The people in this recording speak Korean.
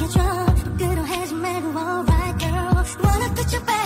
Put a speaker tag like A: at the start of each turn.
A: 말해줘 부끄러워하지 말고 alright girl wanna put your back